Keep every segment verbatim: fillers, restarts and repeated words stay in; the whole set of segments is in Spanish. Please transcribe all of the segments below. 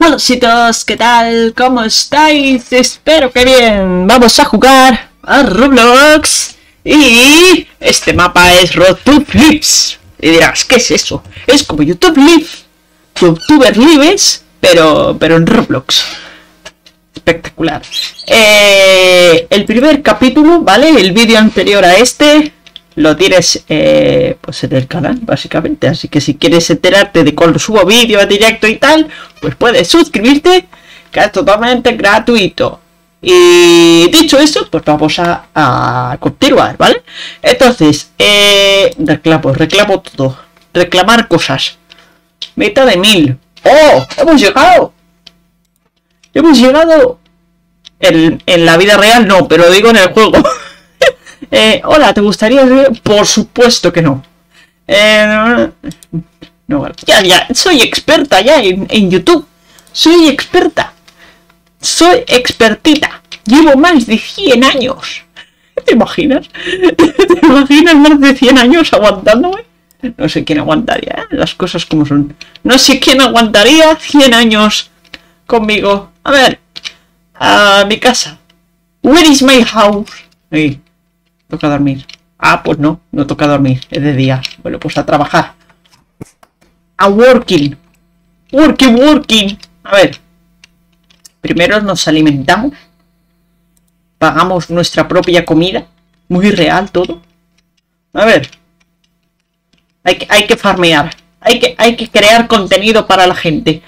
Hola, ¿qué tal? ¿Cómo estáis? Espero que bien. Vamos a jugar a Roblox. Y este mapa es Road to Flips. Y dirás, ¿qué es eso? Es como YouTube Live, YouTuber Lives, pero, pero en Roblox. Espectacular. Eh, el primer capítulo, ¿vale? El vídeo anterior a este lo tienes eh, pues en el canal, básicamente. Así que si quieres enterarte de cuando subo vídeo en directo y tal, pues puedes suscribirte, que es totalmente gratuito. Y dicho eso, pues vamos a, a continuar, ¿vale? Entonces, eh, reclamo, reclamo todo. Reclamar cosas. Meta de mil. ¡Oh! ¡Hemos llegado! ¡Hemos llegado! En, en la vida real no, pero digo en el juego. Eh, hola, ¿te gustaría ver? Por supuesto que no. Eh, no, ya, ya, soy experta ya en, en YouTube. Soy experta. Soy expertita. Llevo más de cien años. ¿Te imaginas? ¿Te imaginas más de cien años aguantándome? No sé quién aguantaría, ¿eh? Las cosas como son. No sé quién aguantaría cien años conmigo. A ver. A mi casa. Where is my house? Ahí. Toca dormir. Ah, pues no, no toca dormir, es de día. Bueno, pues a trabajar. A working. Working, working. A ver. Primero nos alimentamos. Pagamos nuestra propia comida. Muy real todo. A ver. Hay que, hay que farmear. Hay que, hay que crear contenido para la gente.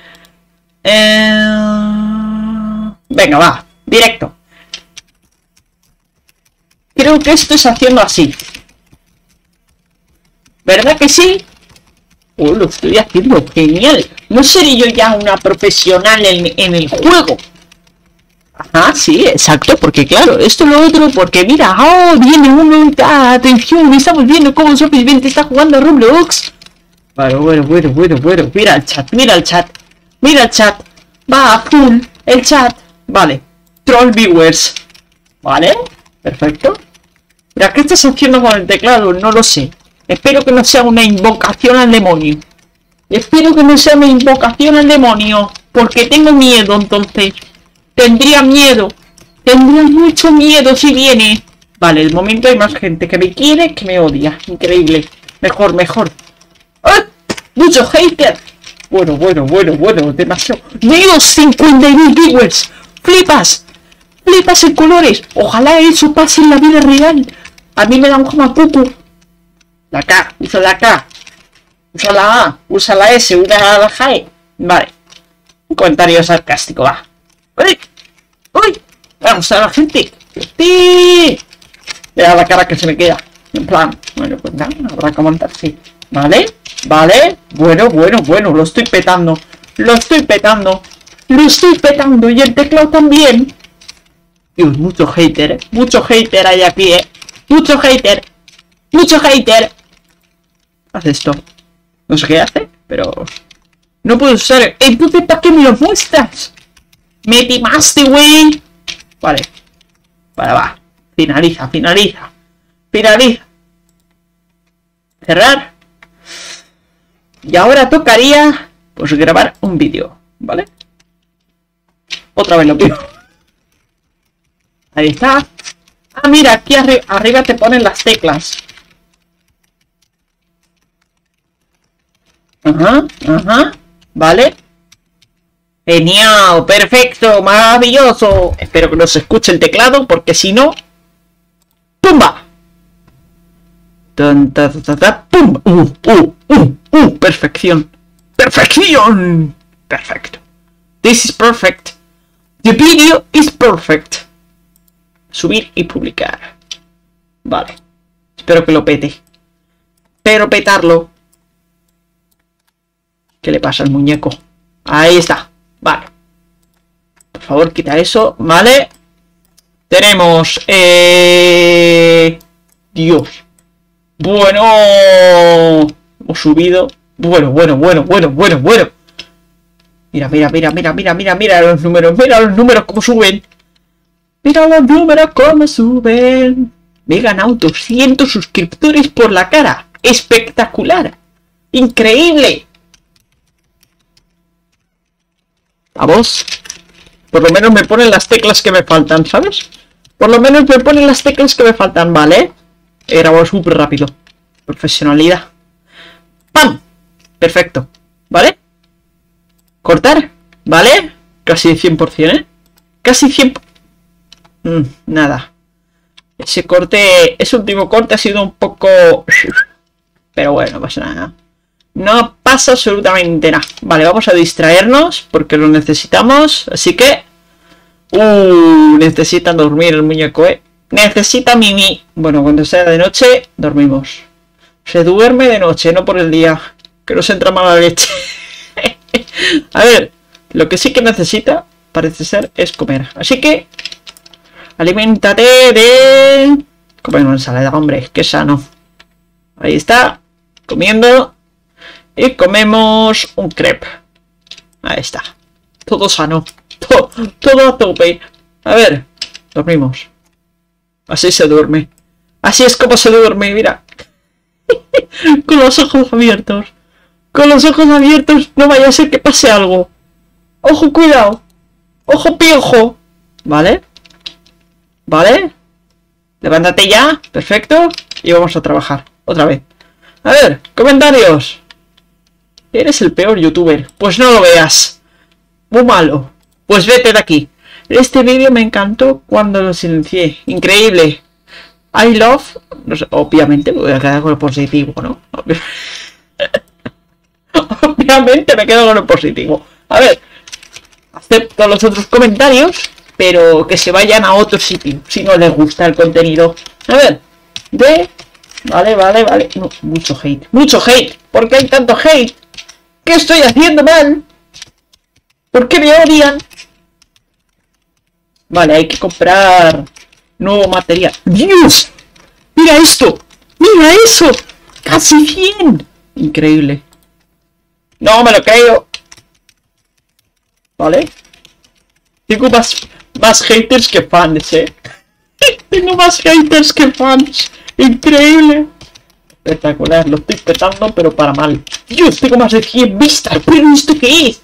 Eh... Venga, va. Directo. Creo que esto es haciendo así. ¿Verdad que sí? Oh, lo estoy haciendo genial. ¿No seré yo ya una profesional en, en el juego? Ajá, sí, exacto. Porque claro, esto es lo otro. Porque mira, oh, viene uno. Ah, atención, estamos viendo cómo Superviviente está jugando a Roblox. Bueno, bueno, bueno, bueno, bueno. Mira el chat, mira el chat. Mira el chat. Va a full el chat. Vale. Troll viewers. Vale, perfecto. ¿Pero qué estás haciendo con el teclado? No lo sé. Espero que no sea una invocación al demonio. Espero que no sea una invocación al demonio. Porque tengo miedo, entonces. Tendría miedo. Tendría mucho miedo si viene. Vale, el momento hay más gente que me quiere que me odia. Increíble. Mejor, mejor. ¡Ah! Mucho hater. Bueno, bueno, bueno, bueno. Demasiado. Menos cincuenta y mil viewers. Flipas. Flipas en colores. Ojalá eso pase en la vida real. A mí me da un jamapuku. La K, usa la K. Usa la A, usa la S, usa la G. Vale. Un comentario sarcástico, va. ¡Uy! ¡Uy! Vamos a la gente. ¡Sí! Mira la cara que se me queda. En plan, bueno, pues nada, habrá que aguantarse. ¿Vale? ¿Vale? Bueno, bueno, bueno, lo estoy petando. Lo estoy petando. Lo estoy petando. Y el teclado también. Dios, mucho hater, ¿eh? Mucho hater hay aquí, ¿eh? Mucho hater. Mucho hater. Haz esto. No sé qué hace, pero... No puedo usar... Entonces, ¿para qué me lo muestras? Me timaste, güey. Vale. Vale, va. Finaliza, finaliza. Finaliza. Cerrar. Y ahora tocaría... Pues grabar un vídeo, ¿vale? Otra vez lo pido. Ahí está. Ah, mira, aquí arri arriba te ponen las teclas. Ajá, ajá. Vale. Genial, perfecto, maravilloso. Espero que no se escuche el teclado, porque si no... ¡Pumba! Tan, ta, ta, ta, ¡pum! ¡Uh, uh, uh, uh! ¡Perfección! ¡Perfección! Perfecto. This is perfect. The video is perfect. Subir y publicar. Vale. Espero que lo pete. Pero petarlo. ¿Qué le pasa al muñeco? Ahí está. Vale. Por favor, quita eso. Vale. Tenemos... Eh... Dios. Bueno. Hemos subido. Bueno, bueno, bueno, bueno, bueno, bueno. Mira, mira, mira, mira, mira, mira, mira los números. Mira los números cómo suben. Mira los números cómo suben. Me he ganado doscientos suscriptores por la cara. Espectacular. Increíble. Vamos. Por lo menos me ponen las teclas que me faltan, ¿sabes? Por lo menos me ponen las teclas que me faltan, ¿vale? He grabado súper rápido. Profesionalidad. ¡Pam! Perfecto. ¿Vale? Cortar. ¿Vale? Casi cien por cien, ¿eh? Casi cien por cien. Mm, nada. Ese corte, ese último corte ha sido un poco... Pero bueno, no pasa nada. No pasa absolutamente nada. Vale, vamos a distraernos porque lo necesitamos. Así que... Uh, necesitan dormir el muñeco, ¿eh? Necesita mimi. Bueno, cuando sea de noche, dormimos. Se duerme de noche, no por el día. Que nos entra mala leche. A ver, lo que sí que necesita, parece ser, es comer. Así que... aliméntate de... comer una ensalada, hombre, que sano. Ahí está, comiendo. Y comemos un crepe. Ahí está. Todo sano. Todo, todo a tope. A ver, dormimos. Así se duerme. Así es como se duerme, mira. Con los ojos abiertos. Con los ojos abiertos, no vaya a ser que pase algo. Ojo, cuidado. Ojo, piojo. ¿Vale? ¿Vale? Levántate ya. Perfecto. Y vamos a trabajar. Otra vez. A ver, comentarios. Eres el peor youtuber. Pues no lo veas. Muy malo. Pues vete de aquí. Este vídeo me encantó cuando lo silencié. Increíble. I love... No sé, obviamente me voy a quedar con el positivo, ¿no? Obviamente me quedo con el positivo. A ver. Acepto los otros comentarios, pero que se vayan a otro sitio si no les gusta el contenido. A ver. De... Vale, vale, vale. No, mucho hate. Mucho hate. ¿Por qué hay tanto hate? ¿Qué estoy haciendo mal? ¿Por qué me odian? Vale, hay que comprar nuevo material. ¡Dios! ¡Mira esto! ¡Mira eso! ¡Casi cien! Increíble. No me lo creo. Vale. Tengo más, más haters que fans, eh. Tengo más haters que fans. Increíble. Espectacular. Lo estoy petando, pero para mal. Dios, tengo más de cien vistas. ¿Pero esto qué es?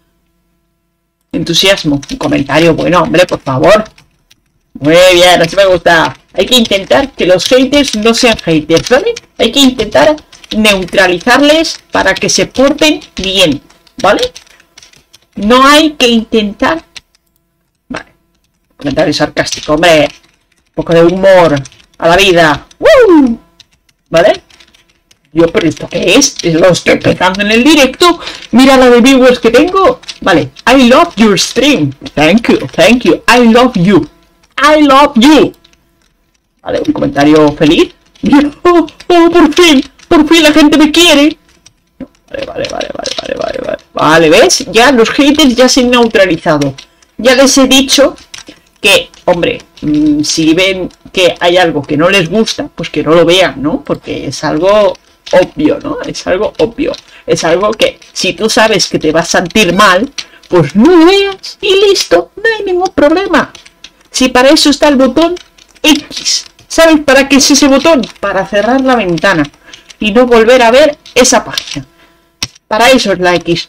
Entusiasmo. Un comentario bueno, hombre, por favor. Muy bien, así me gusta. Hay que intentar que los haters no sean haters, ¿vale? Hay que intentar neutralizarles para que se porten bien, ¿vale? No hay que intentar... Vale. Comentario sarcástico, hombre. Un poco de humor a la vida. ¡Woo! ¿Vale? Yo, pero ¿esto qué es? Lo estoy empezando en el directo. Mira la de viewers que tengo. Vale. I love your stream. Thank you, thank you. I love you. I love you. Vale, un comentario feliz. Oh, oh, por fin. Por fin la gente me quiere. Vale, vale, vale, vale, vale, vale, vale. Vale, ¿ves? Ya los haters ya se han neutralizado. Ya les he dicho que, hombre, mmm, si ven que hay algo que no les gusta, pues que no lo vean, ¿no? Porque es algo obvio, ¿no? Es algo obvio. Es algo que si tú sabes que te vas a sentir mal, pues no lo veas y listo, no hay ningún problema. Si para eso está el botón X, ¿sabes para qué es ese botón? Para cerrar la ventana y no volver a ver esa página. Para eso es la X.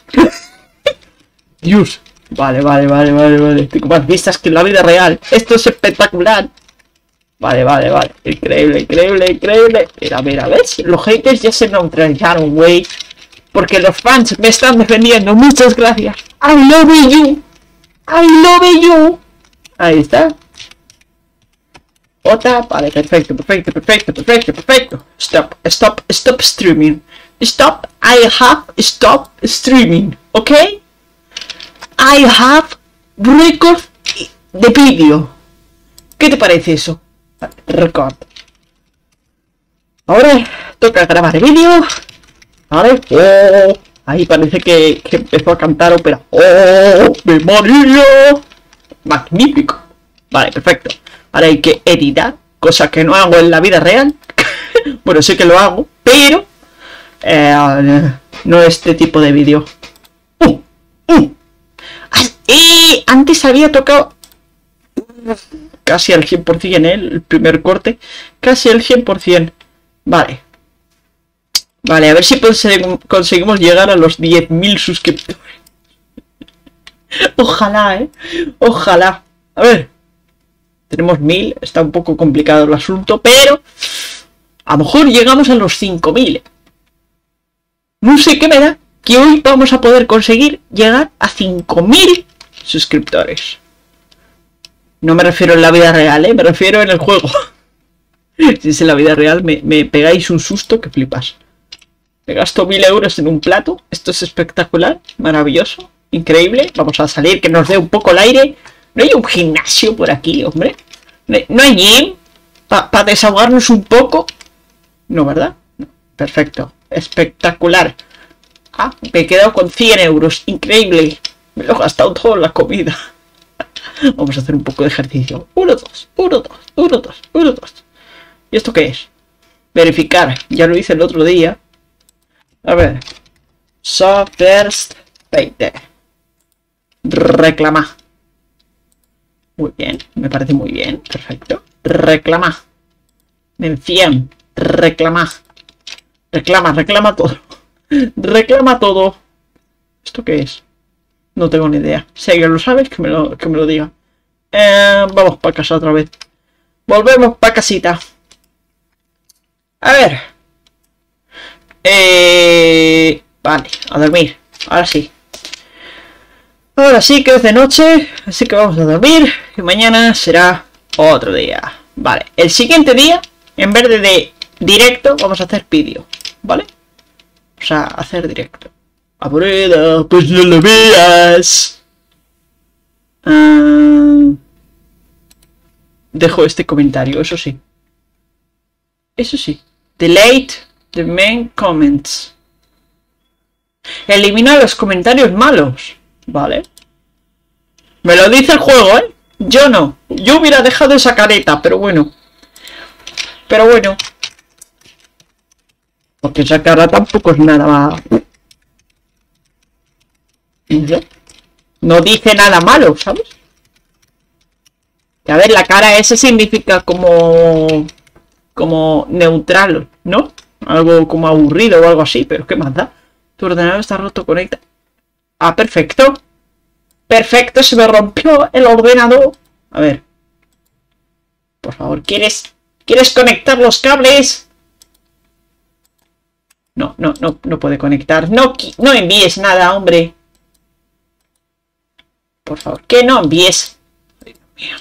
Dios. Vale, vale, vale, vale, vale. Tengo más vistas que en la vida real. Esto es espectacular. Vale, vale, vale. Increíble, increíble, increíble. Mira, mira, ¿ves? Los haters ya se neutralizaron, güey. Porque los fans me están defendiendo. Muchas gracias. I love you. I love you. Ahí está. Otra. Vale, perfecto, perfecto, perfecto, perfecto, perfecto. Stop, stop, stop streaming. Stop. I have stop streaming. ¿Ok? I have record de vídeo. ¿Qué te parece eso? Record. Ahora toca grabar el vídeo. Vale. Oh, ahí parece que, que empezó a cantar ópera. ¡Oh! ¡Me María! Magnífico. Vale, perfecto. Ahora hay que editar, cosa que no hago en la vida real. Bueno, sí que lo hago, pero eh, no este tipo de vídeo. Uh, uh. Y antes había tocado casi al cien por cien, ¿eh? El primer corte. Casi al cien por cien. Vale. Vale, a ver si conseguimos llegar a los diez mil suscriptores. Ojalá, ¿eh? Ojalá. A ver. Tenemos mil. Está un poco complicado el asunto, pero a lo mejor llegamos a los cinco mil. No sé qué me da que hoy vamos a poder conseguir llegar a cinco mil suscriptores. No me refiero en la vida real, ¿eh? Me refiero en el juego. Si es en la vida real, me, me pegáis un susto que flipas. Me gasto mil euros en un plato. Esto es espectacular, maravilloso, increíble. Vamos a salir, que nos dé un poco el aire. ¿No hay un gimnasio por aquí, hombre? ¿No hay gym? ¿Para pa desahogarnos un poco? No, ¿verdad? No. Perfecto, espectacular. Ah, me he quedado con cien euros, increíble. Me lo he gastado todo en la comida. Vamos a hacer un poco de ejercicio. Uno, dos, uno, dos, uno, dos, uno, dos. ¿Y esto qué es? Verificar. Ya lo hice el otro día. A ver. So first payday. Reclamar. Muy bien. Me parece muy bien. Perfecto. Reclamar. Mención. Reclamar. Reclama, reclama todo. Reclama todo. ¿Esto qué es? No tengo ni idea. Si alguien lo sabe, que me lo, que me lo diga. Eh, vamos para casa otra vez. Volvemos para casita. A ver. Eh, vale, a dormir. Ahora sí. Ahora sí que es de noche. Así que vamos a dormir. Y mañana será otro día. Vale, el siguiente día, en vez de, de directo, vamos a hacer vídeo. ¿Vale? O sea, hacer directo. Aburrido, pues no lo veas. Ah, dejo este comentario, eso sí. Eso sí. Delete the main comments. Elimina los comentarios malos. Vale. Me lo dice el juego, ¿eh? Yo no. Yo hubiera dejado esa careta, pero bueno. Pero bueno. Porque esa cara tampoco es nada más. No dice nada malo, ¿sabes? Y a ver, la cara ese significa como... Como neutral, ¿no? Algo como aburrido o algo así, pero ¿qué más da? Tu ordenador está roto, conecta. Ah, perfecto. Perfecto, se me rompió el ordenador. A ver. Por favor, ¿quieres... ¿Quieres conectar los cables? No, no, no, no puede conectar. No, no envíes nada, hombre. Por favor, que no envíes. Ay, Dios mío.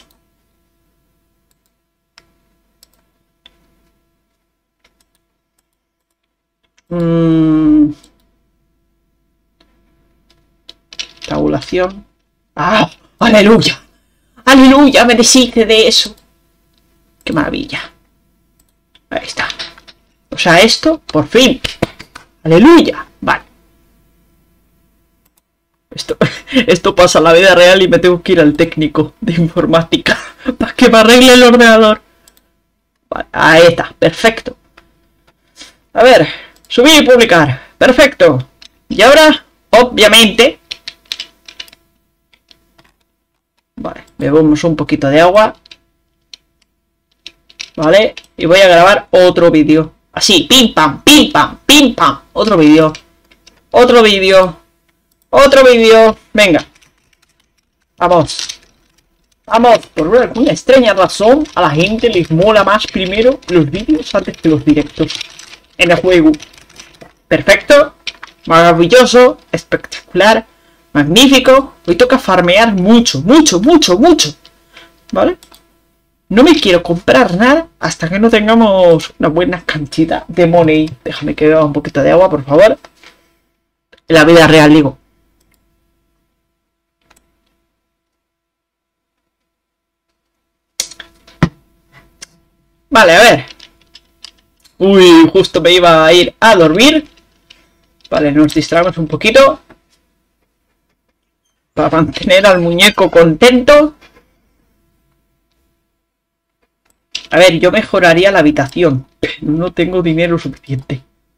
Mm. Tabulación. ¡Ah! ¡Aleluya! ¡Aleluya! Me deshice de eso. ¡Qué maravilla! Ahí está. O sea, esto, por fin. ¡Aleluya! Vale. Esto, esto pasa en la vida real y me tengo que ir al técnico de informática para que me arregle el ordenador. Vale, ahí está. Perfecto. A ver. Subir y publicar. Perfecto. Y ahora, obviamente... Vale, bebemos un poquito de agua. Vale, y voy a grabar otro vídeo. Así, pim pam, pim pam, pim pam. Otro vídeo. Otro vídeo. Otro vídeo. Venga. Vamos. Vamos. Por alguna extraña razón, a la gente les mola más primero los vídeos antes que los directos en el juego. Perfecto. Maravilloso. Espectacular. Magnífico. Hoy toca farmear mucho, mucho, mucho, mucho. ¿Vale? No me quiero comprar nada hasta que no tengamos una buena cantidad de money. Déjame que beba un poquito de agua, por favor. En la vida real, digo. Vale, a ver. Uy, justo me iba a ir a dormir. Vale, nos distraemos un poquito. Para mantener al muñeco contento. A ver, yo mejoraría la habitación. Pero no tengo dinero suficiente.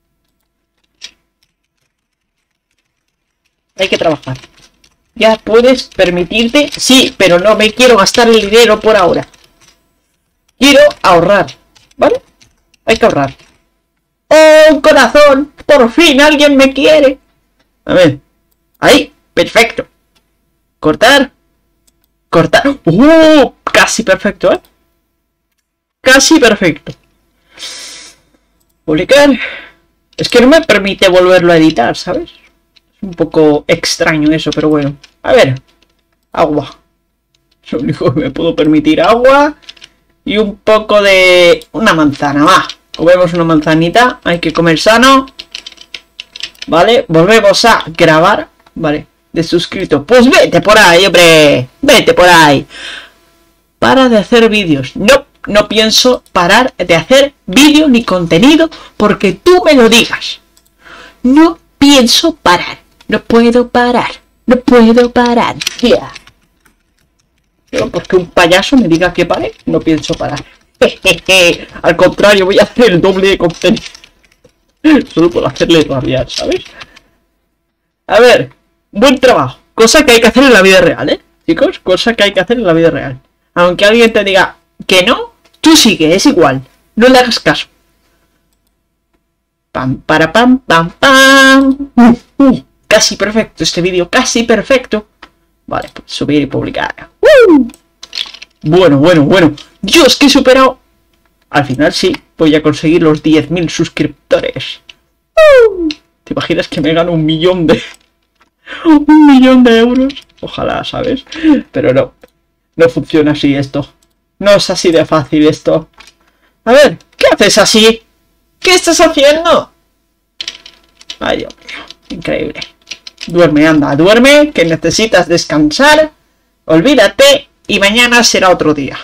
Hay que trabajar. Ya puedes permitirte. Sí, pero no me quiero gastar el dinero por ahora. Quiero ahorrar. ¿Vale? Hay que ahorrar. ¡Oh, corazón! ¡Por fin alguien me quiere! A ver. Ahí. Perfecto. Cortar. Cortar. ¡Uh! Casi perfecto, ¿eh? Casi perfecto. Publicar. Es que no me permite volverlo a editar, ¿sabes? Es un poco extraño eso, pero bueno. A ver. Agua. Lo único que me puedo permitir, agua. Y un poco de... una manzana, va. Comemos una manzanita. Hay que comer sano. Vale, volvemos a grabar. Vale, de suscrito. Pues vete por ahí, hombre. Vete por ahí. Para de hacer vídeos. No, no pienso parar de hacer vídeo ni contenido porque tú me lo digas. No pienso parar. No puedo parar. No puedo parar. Yeah. Pero porque un payaso me diga que pare, no pienso parar. Al contrario, voy a hacer el doble de contenido. Solo por hacerle rabiar, ¿sabes? A ver, buen trabajo. Cosa que hay que hacer en la vida real, ¿eh? Chicos, cosa que hay que hacer en la vida real. Aunque alguien te diga que no, tú sigue, es igual. No le hagas caso. Pam, para, pam, pam, pam. Uh, uh, casi perfecto este vídeo, casi perfecto. Vale, pues subir y publicar. ¡Uh! Bueno, bueno, bueno. Dios, que he superado. Al final sí, voy a conseguir los diez mil suscriptores. ¡Uh! ¿Te imaginas que me gano un millón de... un millón de euros? Ojalá, ¿sabes? Pero no. No funciona así esto. No es así de fácil esto. A ver, ¿qué haces así? ¿Qué estás haciendo? Ay, Dios mío. Increíble. Duerme, anda, duerme, que necesitas descansar. Olvídate y mañana será otro día.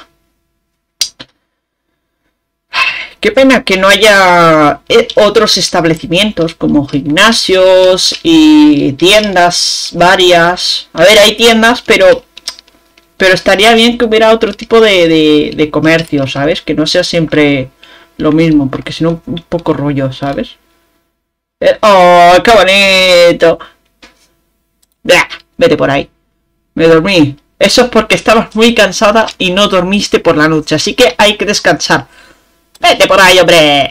Qué pena que no haya otros establecimientos como gimnasios y tiendas varias. A ver, hay tiendas, pero pero estaría bien que hubiera otro tipo de, de, de comercio, ¿sabes? Que no sea siempre lo mismo, porque si no, un poco rollo, ¿sabes? Eh, ¡Oh, qué bonito! Blah, vete por ahí. Me dormí. Eso es porque estabas muy cansada y no dormiste por la noche, así que hay que descansar. ¡Vete por ahí, hombre!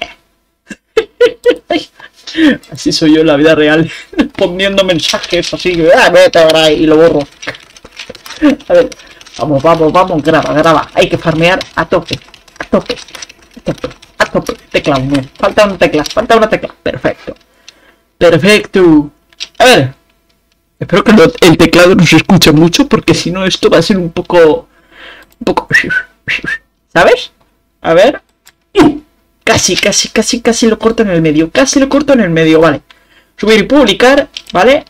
Así soy yo en la vida real, respondiendo mensajes así que ah, vete por ahí y lo borro. A ver, vamos, vamos, vamos, graba, graba. Hay que farmear a tope, a tope, a tope, a tope. Teclado, no. Falta una tecla, falta una tecla. Perfecto. Perfecto. A ver. Espero que no, el teclado no se escuche mucho porque si no esto va a ser un poco... Un poco... ¿Sabes? A ver... Casi, casi, casi, casi lo corto en el medio. Casi lo corto en el medio, vale. Subir y publicar, ¿vale?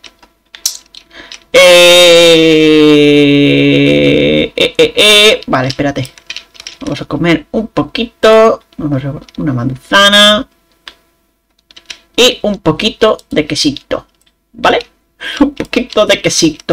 Eh... Eh, eh, eh. Vale, espérate. Vamos a comer un poquito. Vamos a una manzana. Y un poquito de quesito. ¿Vale? Un poquito de quesito.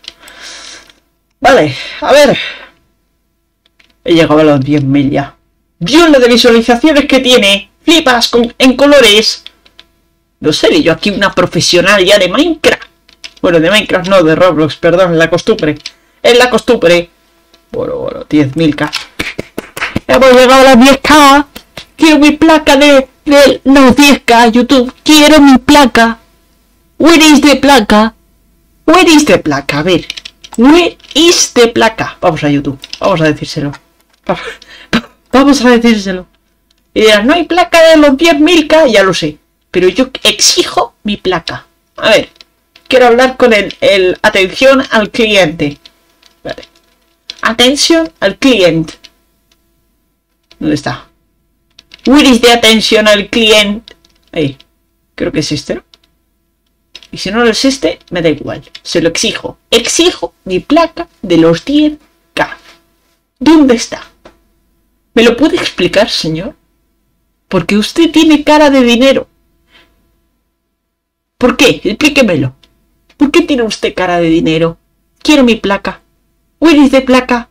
Vale, a ver. He llegado a los diez mil ya. Dios, la de visualizaciones que tiene. Flipas con, en colores. No sé, yo aquí una profesional ya de Minecraft. Bueno, de Minecraft no, de Roblox, perdón, la costumbre. Es la costumbre. Bueno, bueno, diez mil K. Hemos llegado a las diez K. Quiero mi placa de... de los diez K, YouTube. Quiero mi placa. Where is the placa? Where is the placa? A ver. Where is the placa? Vamos a YouTube. Vamos a decírselo. Vamos a decírselo. Y dirás, no hay placa de los diez mil K. Ya lo sé. Pero yo exijo mi placa. A ver. Quiero hablar con el, el atención al cliente. Espérate. Atención al cliente. ¿Dónde está? Where is the atención al cliente? Ahí. Creo que es este, ¿no? Y si no lo es este, me da igual. Se lo exijo. Exijo mi placa de los diez K. ¿Dónde está? ¿Me lo puede explicar, señor? Porque usted tiene cara de dinero. ¿Por qué? Explíquemelo. ¿Por qué tiene usted cara de dinero? Quiero mi placa. ¿Where is the placa?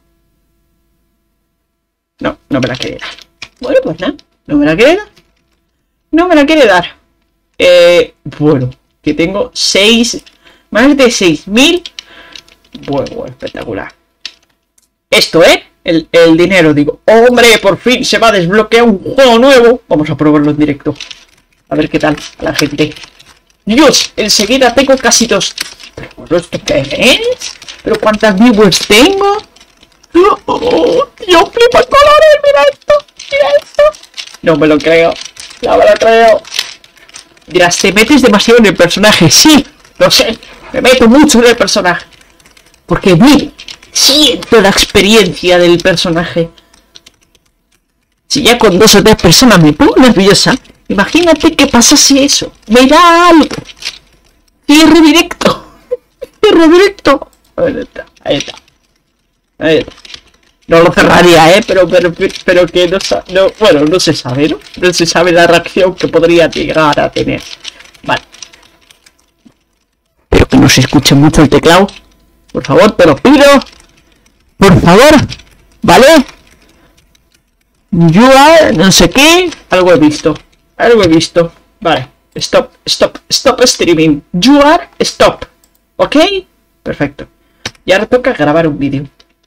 No, no me la quiere dar. Bueno, pues nada. No me la quiere dar. No me la quiere dar. Eh, bueno. Que tengo seis, más de seis mil. Bueno, bueno, espectacular. Esto, ¿eh? El, el dinero, digo. ¡Hombre, por fin se va a desbloquear un juego nuevo! Vamos a probarlo en directo. A ver qué tal a la gente. ¡Dios! Enseguida tengo casi dos. ¿Pero esto qué es? Pero ¿cuántas viewers tengo? Oh, yo flipo el colores, mira esto, mira esto. No me lo creo, no me lo creo. Dirás, te metes demasiado en el personaje. Sí, lo sé, me meto mucho en el personaje. Porque vi, siento la experiencia del personaje. Si ya con dos o tres personas me pongo nerviosa, imagínate que pasase eso. Me da algo. Cierre directo. Cierre directo. Ahí está, ahí está. Ahí está. No lo cerraría, ¿eh? Pero, pero, pero que no, no... Bueno, no se sabe, ¿no? No se sabe la reacción que podría llegar a tener. Vale. Pero que no se escuche mucho el teclado. Por favor, te lo pido. Por favor. ¿Vale? You are... no sé qué. Algo he visto. Algo he visto. Vale. Stop, stop, stop streaming. You are stop. ¿Ok? Perfecto. Y ahora toca grabar un vídeo.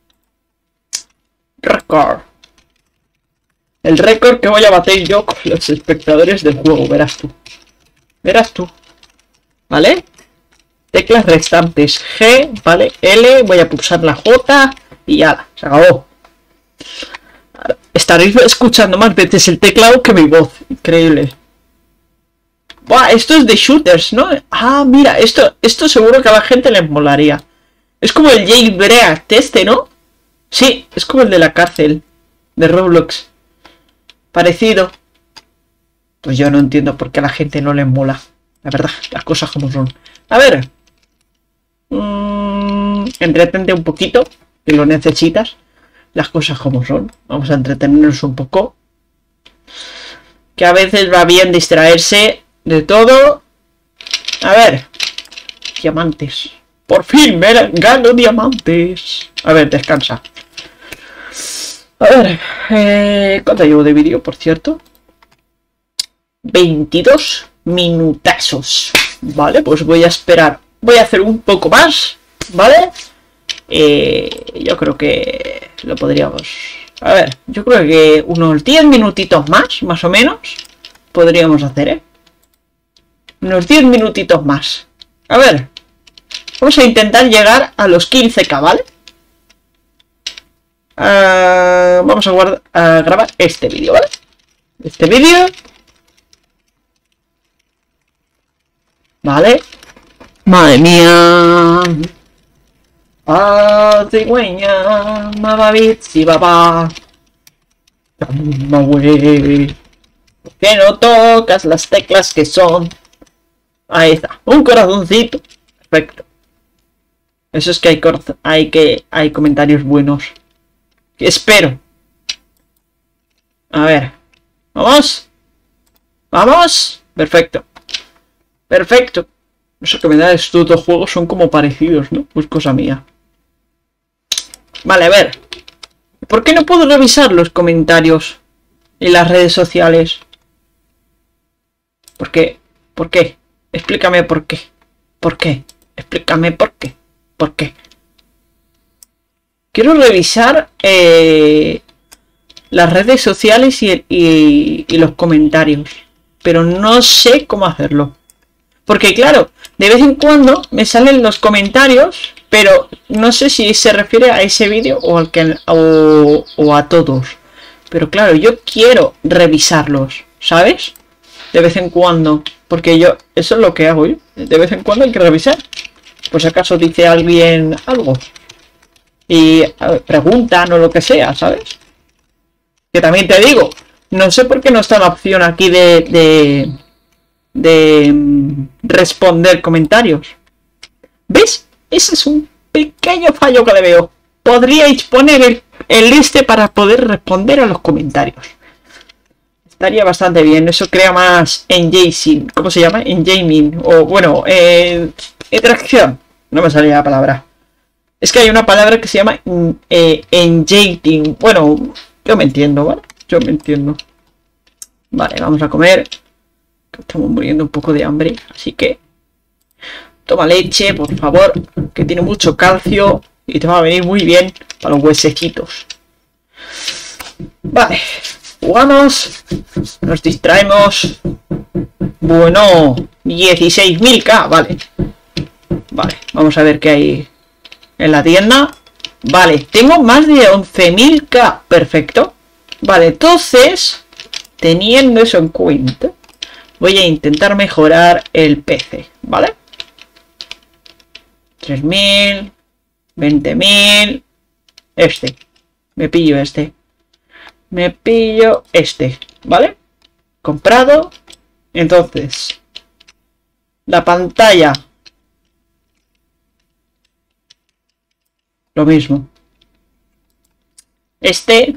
Record. El récord que voy a bater yo con los espectadores del juego. Verás tú. Verás tú. ¿Vale? Teclas restantes. G, ¿vale? L, voy a pulsar la J y ya, se acabó. Estaréis escuchando más veces el teclado que mi voz. Increíble. Buah, esto es de shooters, ¿no? Ah, mira, esto, esto seguro que a la gente les molaría. Es como el jailbreak este, ¿no? Sí, es como el de la cárcel de Roblox. Parecido. Pues yo no entiendo por qué a la gente no les mola. La verdad, las cosas como son. A ver. Mmm, entretente un poquito, si lo necesitas. Las cosas como son. Vamos a entretenernos un poco. Que a veces va bien distraerse de todo. A ver. Diamantes. Por fin me gano diamantes. A ver, descansa. A ver. Eh, ¿Cuánto llevo de vídeo, por cierto? veintidós minutazos. Vale, pues voy a esperar. Voy a hacer un poco más. ¿Vale? Eh, yo creo que lo podríamos... A ver, yo creo que unos diez minutitos más, más o menos, podríamos hacer, ¿eh? Unos diez minutitos más. A ver. Vamos a intentar llegar a los quince K, ¿vale? Uh, vamos a, guardar, a grabar este vídeo, ¿vale? Este vídeo. Vale. Madre mía. Ah, cigüeña, mababitsi, babá. Toma, güey. ¿Por qué no tocas las teclas que son? Ahí está. Un corazoncito. Perfecto. Eso es que hay, hay que hay comentarios buenos. Espero. A ver. Vamos. Vamos. Perfecto. Perfecto. Eso que me da estos dos juegos son como parecidos, ¿no? Pues cosa mía. Vale, a ver. ¿Por qué no puedo revisar los comentarios en las redes sociales? ¿Por qué? ¿Por qué? Explícame por qué. ¿Por qué? Explícame por qué. ¿Por qué? Quiero revisar eh, las redes sociales y, y, y los comentarios. Pero no sé cómo hacerlo. Porque claro, de vez en cuando me salen los comentarios, pero no sé si se refiere a ese vídeo o, al que, o, o a todos. Pero claro, yo quiero revisarlos, ¿sabes? De vez en cuando. Porque yo, eso es lo que hago yo. De vez en cuando hay que revisar. Por si acaso dice alguien algo. Y ver, preguntan o lo que sea, ¿sabes? Que también te digo, no sé por qué no está la opción aquí de... de de um, responder comentarios. ¿Ves? Ese es un pequeño fallo que le veo. Podríais poner el, el este para poder responder a los comentarios. Estaría bastante bien. Eso crea más engaging. ¿Cómo se llama? Engaging. O bueno, eh, interacción. No me salía la palabra. Es que hay una palabra que se llama eh, engaging. Bueno, yo me entiendo, ¿vale? Yo me entiendo. Vale, vamos a comer. Estamos muriendo un poco de hambre, así que toma leche, por favor, que tiene mucho calcio y te va a venir muy bien para los huesecitos. Vale, jugamos, nos distraemos. Bueno, dieciséis mil K, vale. Vale, vamos a ver qué hay. en la tienda. Vale, tengo más de once mil K. Perfecto. Vale, entonces, teniendo eso en cuenta, voy a intentar mejorar el P C, ¿vale? tres mil, veinte mil. Este. Me pillo este. Me pillo este, ¿vale? Comprado. Entonces, la pantalla. Lo mismo. Este.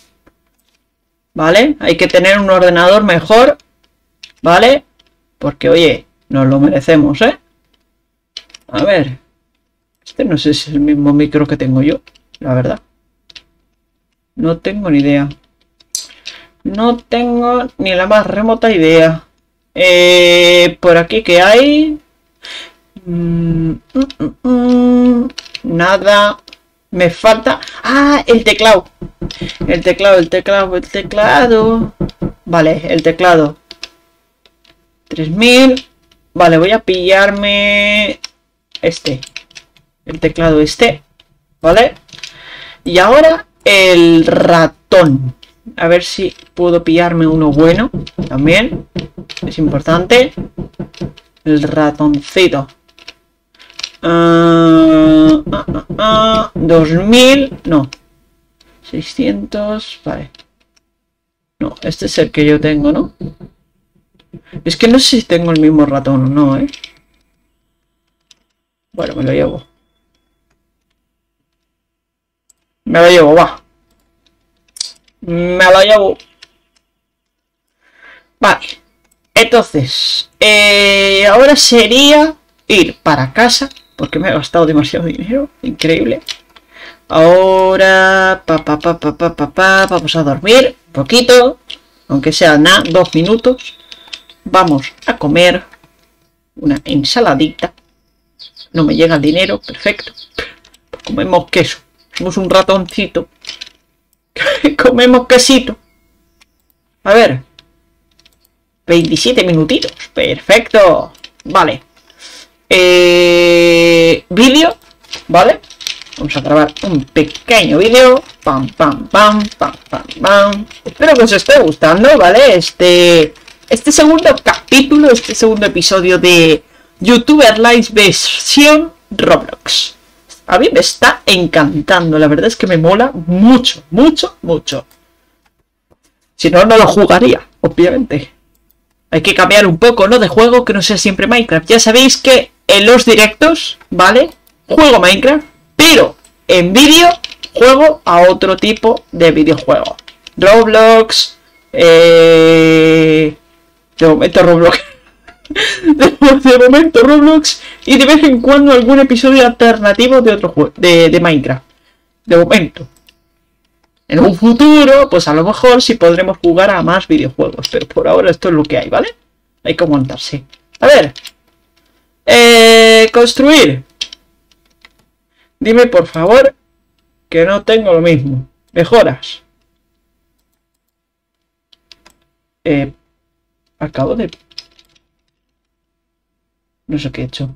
¿Vale? Hay que tener un ordenador mejor. ¿Vale? Porque, oye, nos lo merecemos, ¿eh? A ver. Este no sé si es el mismo micro que tengo yo, la verdad. No tengo ni idea. No tengo ni la más remota idea. Eh, por aquí, ¿qué hay? Mm, mm, mm, mm, nada. Me falta... ¡Ah! El teclado. El teclado, el teclado, el teclado. Vale, el teclado. tres mil. Vale, voy a pillarme... Este. El teclado este. ¿Vale? Y ahora el ratón. A ver si puedo pillarme uno bueno. También. Es importante. El ratoncito. Uh, uh, uh, uh, dos mil. No. seiscientos. Vale. No, este es el que yo tengo, ¿no? Es que no sé si tengo el mismo ratón o no, ¿eh? Bueno, me lo llevo. Me lo llevo, va. Me lo llevo. Vale. Entonces, eh, ahora sería ir para casa, porque me he gastado demasiado dinero. Increíble. Ahora, pa, pa, pa, pa, pa, pa, pa, vamos a dormir un poquito, aunque sea nada, dos minutos. Vamos a comer una ensaladita. No me llega el dinero, perfecto. Comemos queso. Somos un ratoncito. Comemos quesito. A ver. veintisiete minutitos. Perfecto. Vale. Eh, vídeo. ¿Vale? Vamos a grabar un pequeño vídeo. Pam, pam, pam, pam, pam, pam. Espero que os esté gustando, ¿vale? Este, este segundo capítulo, este segundo episodio de YouTuber Live versión Roblox. A mí me está encantando, la verdad es que me mola mucho, mucho, mucho. Si no, no lo jugaría, obviamente. Hay que cambiar un poco, ¿no? De juego, que no sea siempre Minecraft. Ya sabéis que en los directos, ¿vale? Juego Minecraft, pero en vídeo juego a otro tipo de videojuego. Roblox, eh... de momento Roblox. De, de momento Roblox y de vez en cuando algún episodio alternativo de otro juego, de, de Minecraft. De momento. En un futuro, pues a lo mejor sí podremos jugar a más videojuegos, pero por ahora esto es lo que hay, ¿vale? Hay que aguantarse. A ver. Eh, construir. Dime por favor que no tengo lo mismo. Mejoras. Eh, acabo de... No sé qué he hecho.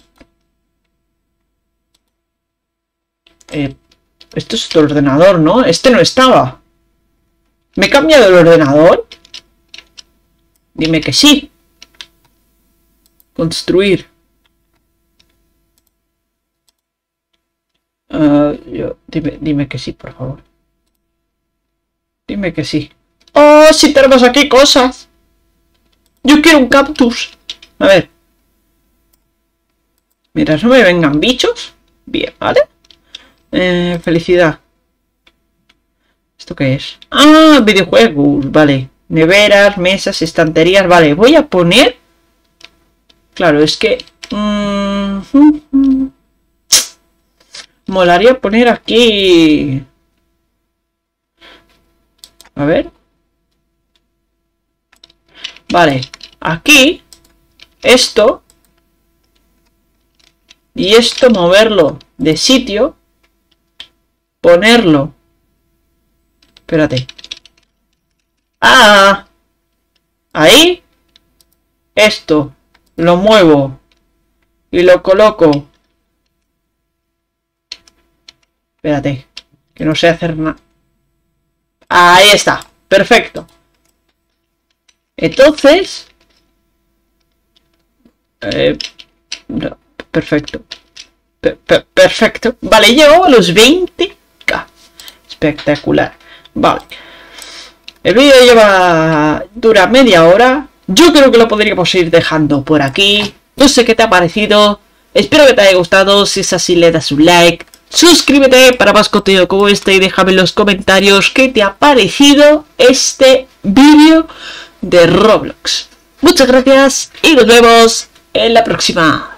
Eh, esto es tu ordenador, ¿no? Este no estaba. ¿Me he cambiado el ordenador? Dime que sí. Construir. Uh, yo, dime, dime que sí, por favor. Dime que sí. ¡Oh, sí tenemos aquí cosas! Yo quiero un cactus. A ver. Mientras no me vengan bichos. Bien, ¿vale? Eh, felicidad. ¿Esto qué es? Ah, videojuegos, vale. Neveras, mesas, estanterías, vale. Voy a poner... Claro, es que... Mmm, mm, mm, molaría poner aquí... A ver. Vale, aquí... Esto... Y esto moverlo de sitio. Ponerlo. Espérate. Ah. Ahí. Esto. Lo muevo. Y lo coloco. Espérate, que no sé hacer nada. Ahí está, perfecto. Entonces... Eh, no, perfecto. Per per perfecto. Vale, llego a los veinte K. Espectacular. Vale. El vídeo lleva... dura media hora. Yo creo que lo podríamos ir dejando por aquí. No sé qué te ha parecido. Espero que te haya gustado. Si es así, le das un like. Suscríbete para más contenido como este y déjame en los comentarios qué te ha parecido este vídeo de Roblox. Muchas gracias y nos vemos en la próxima.